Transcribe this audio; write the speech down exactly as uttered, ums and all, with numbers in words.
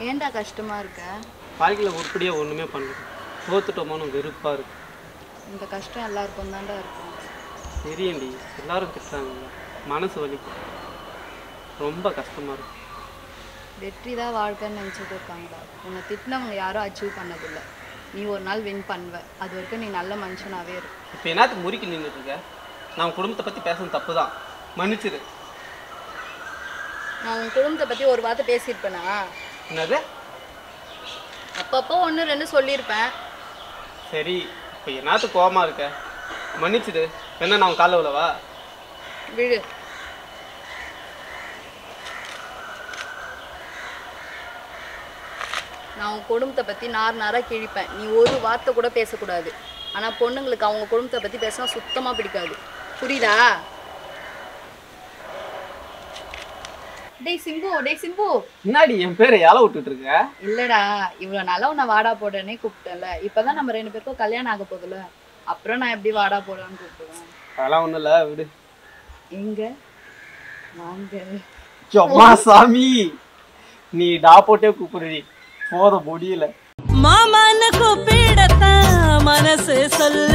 ஏன்டா கஷ்டமா இருக்க? வாழ்க்கையில் உருப்படியாக ஒன்றுமே பண்ணல, தோத்துட்டோமோன்னு வெறுப்பாக இருக்கு. இந்த கஷ்டம் எல்லாருக்கும் தான்டா இருக்கும். தெரியண்டி, எல்லாரும் திட்டுறாங்க, மனசு வலிக்கும், ரொம்ப கஷ்டமாக இருக்கு. வெற்றி தான் வாழ்க்கைன்னு நினச்சிட்டு இருக்காங்கடா. உன்னை திட்டினவங்க யாரும் அச்சீவ் பண்ணதில்லை. நீ ஒரு நாள் வின் பண்ணுவ. அது வரைக்கும் நீ நல்ல மனுஷனாகவே இருக்கு. இப்போ என்னத்துக்கு முறுக்கி நின்றுட்டு இருக்க? நான் உன் குடும்பத்தை பற்றி பேசுறது தப்பு தான், மன்னிச்சிரு. நான் உன் குடும்பத்தை பற்றி ஒரு வார்த்தை பேசியிருப்பேனா? என்னது? அப்பப்போ ஒன்று ரெண்டு சொல்லியிருப்பேன். சரி, இப்போ என்னத்துக்கு கோவமாக இருக்க? மன்னிச்சிடு. என்ன நான் உன் காலில் விழவா? விழு. நான் உன் குடும்பத்தை பற்றி நார் நாராக கிழிப்பேன். நீ ஒரு வார்த்தை கூட பேசக்கூடாது. ஆனால் பொண்ணுங்களுக்கு அவங்க குடும்பத்தை பற்றி பேசினா சுத்தமாக பிடிக்காது. புரியுதா? டேய் சிம்பு, டேய் சிம்பு. முன்னாடி என் பேரை யாரை விட்டுட்டு இருக்க? இல்லடா, இவ்வளோ நாளாக உன்னை வாடா போடனே கூப்பிட்டேன்ல. இப்போதான் நம்ம ரெண்டு பேருக்கும் கல்யாணம் ஆக போகுதுல, அப்புறம் நான் எப்படி வாடா போடான்னு கூப்பிடுவேன்? அதெல்லாம் ஒன்றும் இல்லை, விடு. எங்க வாங்க. சும்மா சாமி, நீ டா போட்டே கூப்பிடுறீ, போத முடியல. மாமான்னு கூப்பிடத்தான் மனசு சொல்ல